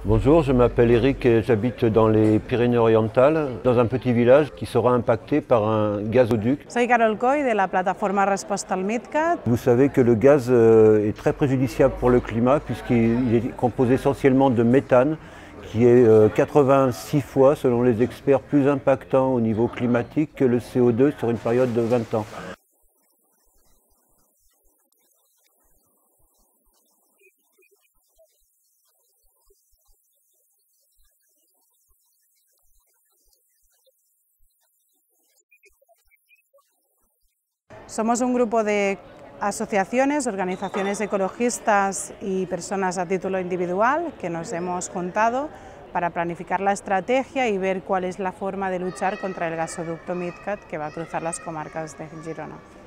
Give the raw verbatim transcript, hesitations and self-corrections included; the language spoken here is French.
Bonjour, je m'appelle Eric et j'habite dans les Pyrénées-Orientales, dans un petit village qui sera impacté par un gazoduc. Soy Carol Coy de la plataforma Resposta al MidCat. Vous savez que le gaz est très préjudiciable pour le climat puisqu'il est composé essentiellement de méthane qui est quatre-vingt-six fois, selon les experts, plus impactant au niveau climatique que le C O deux sur une période de vingt ans. Somos un grupo de asociaciones, organizaciones ecologistas y personas a título individual que nos hemos juntado para planificar la estrategia y ver cuál es la forma de luchar contra el gasoducto MidCat que va a cruzar las comarcas de Girona.